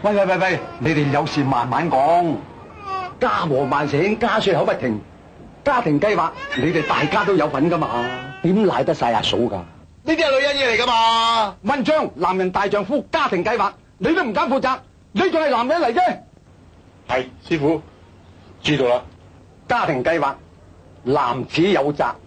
喂，你哋有事慢慢講。家和萬事興，家說口不停。家庭計劃，你哋大家都有份噶嘛？點賴得晒阿嫂噶？ 呢啲係女人嘢嚟噶嘛？ 文章，男人大丈夫，家庭計劃，你都唔敢負責，你仲係男人嚟啫？ 係，師傅知道啦。 家庭計劃，男子有責，